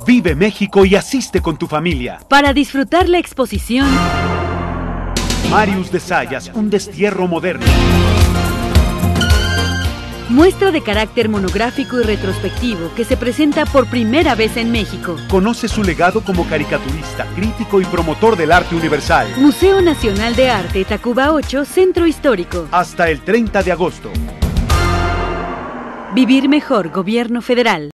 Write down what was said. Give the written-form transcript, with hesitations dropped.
Vive México y asiste con tu familia. Para disfrutar la exposición Marius de Zayas, un destierro moderno. Muestra de carácter monográfico y retrospectivo que se presenta por primera vez en México. Conoce su legado como caricaturista, crítico y promotor del arte universal. Museo Nacional de Arte, Tacuba 8, Centro Histórico. Hasta el 30 de agosto. Vivir mejor, Gobierno Federal.